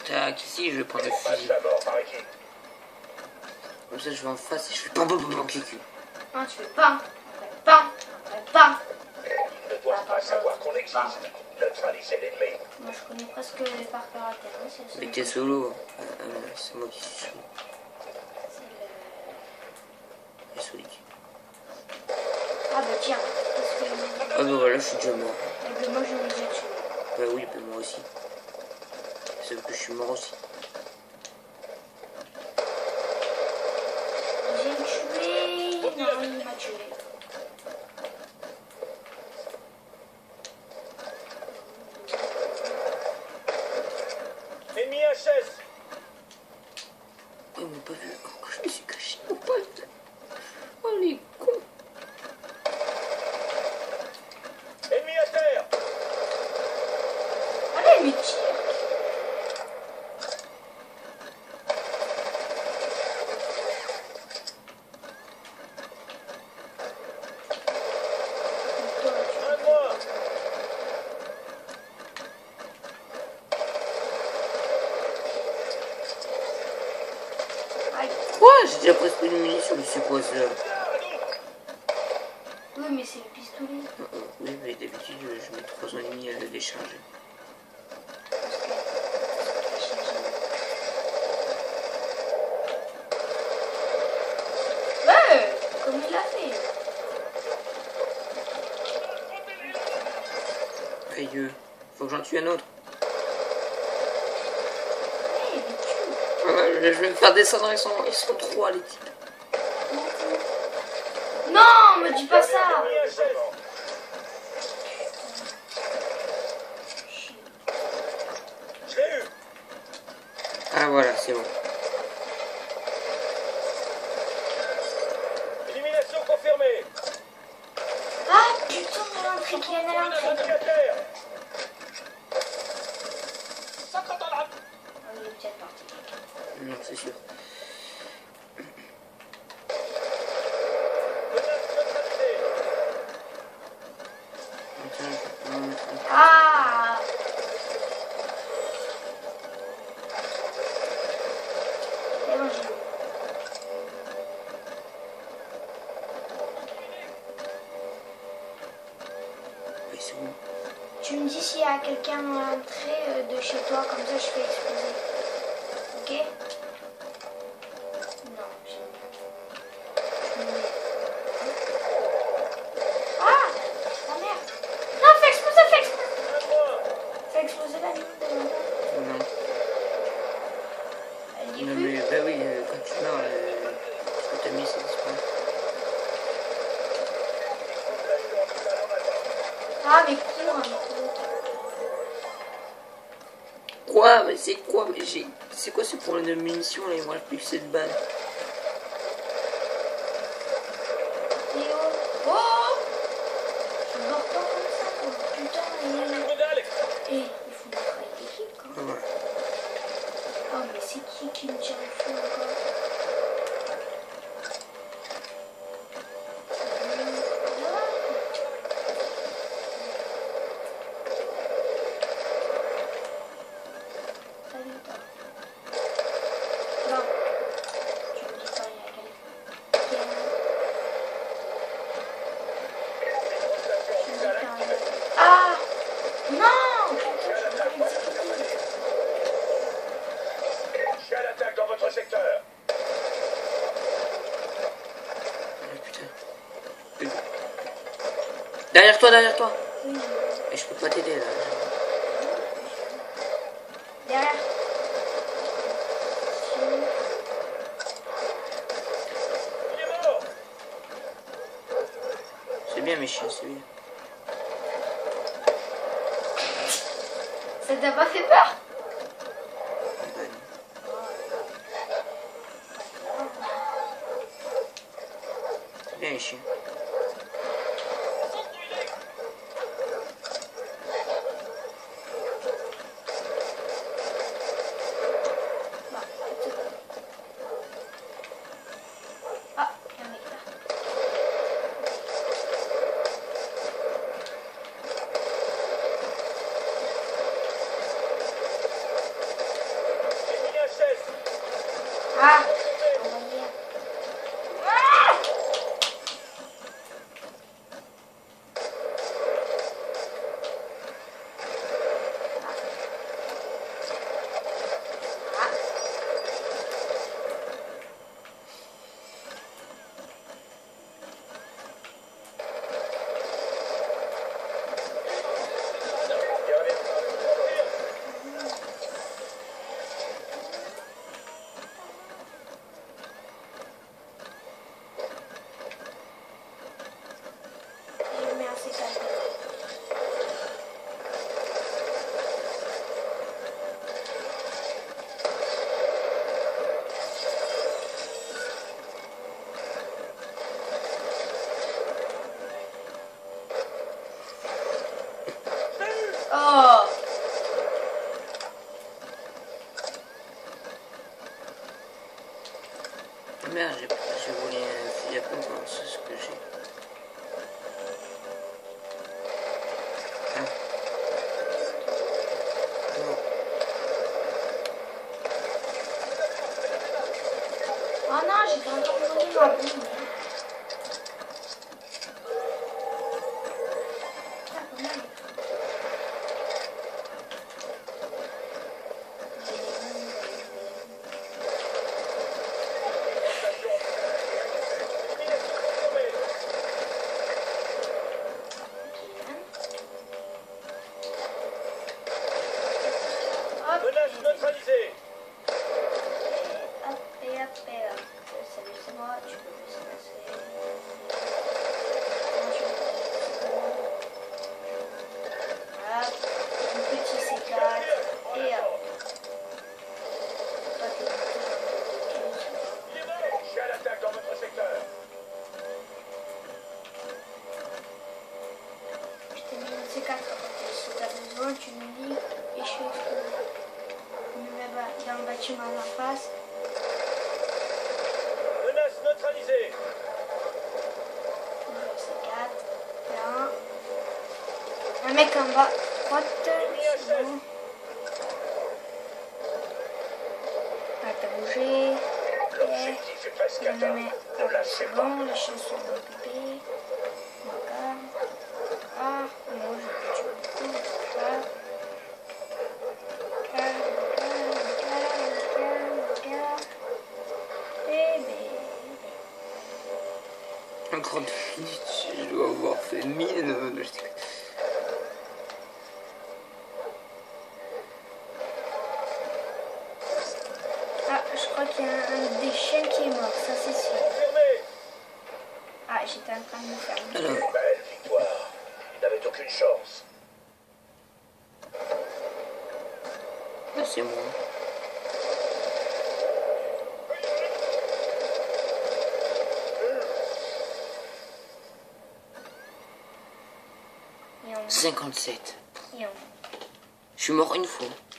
Tac, ici je vais prendre le fusil. Comme ça je vais en face et je fais pam pam pam cucu. Non, tu fais pain. Pain. Pain. Ils ne doivent pas savoir qu'on existe. Neutraliser l'ennemi. Moi je connais presque les par cœur à terre. Hein, c'est Mais t'es solo. C'est moi qui suis solo. le... Je suis solide. Ah bah tiens. Parce que... Ah bah voilà, je suis déjà mort. Et moi je l'ai déjà tué. Bah oui, bah moi aussi. Sauf que je suis mort aussi. J'ai tué. Non, il m'a tué. Ennemi HS. Oh, ils m'ont pas vu. Oh, je me suis caché, mon pote. Oh, les cons. Ennemi à terre. Allez, mais tire. Un de moi. Aïe. Quoi? J'ai déjà presque une munition, mais c'est quoi ça? Oui, mais c'est le pistolet. Oui, mais d'habitude, je mets 3 ans et demi à le décharger. Ouais, comme il l'a fait. Aïe, faut que j'en tue un autre. Allez, mais tue. Je vais me faire descendre, ils sont 3 les types. Non, me dis pas ça. Ennemi HS. Je l'ai eu. Ah voilà, c'est bon. Élimination confirmée. Ah putain, elle a l'entrée qui est à Ennemi l'entrée. à terre. On est déjà parti. Non, c'est sûr. Menace neutralisée. Attends, je vais mettre un- Ah. Et bon, j'ai eu. Ouais, c'est bon. Tu me dis s'il y a quelqu'un dans l'entrée de chez toi, comme ça je fais exploser. Ok? Non, j'ai je me mets. Ah! La merde! Non, fais exploser, fais exploser! Un de moi. Fais exploser la ligne de l'entrée. Non. Elle y est Non, plus. mais bah oui, quand tu meurs, ce que t'as mis, ça disparaît. Ah, mais cours un peu. Quoi? Mais c'est quoi? Mais j'ai. C'est quoi ce problème de munitions là? Il me reste plus que 7 balles. Et oh! Oh! Je me mords pas comme ça, quoi. Putain, Une médaille. il faut du travail d'équipe, quoi. Voilà. Oh, mais c'est qui me tire le feu encore? Salut, toi. Non. Tu me dis pas, il y a quelqu'un. Tu me dis pas. Ah! Non! Putain, je peux pas l'exécuter. Je suis à l'attaque dans votre secteur. Ah, putain. Derrière toi, derrière toi. Oui. Et je peux pas t'aider là. Derrière. Il est mort. C'est bien mes chiens, c'est bien. Ça t'a pas fait peur? Bah, non. C'est bien les chiens. Ah, il y a un mec là. Ah, envoyé. Ah! Oh! Merde, j'ai volé un fusil à pompe, hein, c'est ce que j'ai. Ah. Non. Oh non, j'ai pas encore volé ma bombe. Menace neutralisée. Hop et hop et hop. Salut, c'est moi, tu peux me laisser passer. Hop, un petit C4 et hop. Je suis à l'attaque dans votre secteur. Je t'ai mis un C4 si t'as besoin, tu me dis et je fais ce que je me mets dans le bâtiment en face. Menace neutralisée. C4, là. Un mec en bas, droite, c'est bon. Ah, t'as bougé. L'objectif est presque On atteint. le met Ne lâchez c'est pas. bon, les choses sont occupées. D'accord. Ah, moi je peux tuer beaucoup. Encore 2 minutes, je dois avoir fait 1000. Ah, je crois qu'il y a un des chiens qui est mort, ça c'est sûr. Confirmé. Ah, j'étais en train de me faire. Alors, Belle victoire. Il n'avait aucune chance. là c'est moi. Et on... 57. Et on... Je suis mort une fois.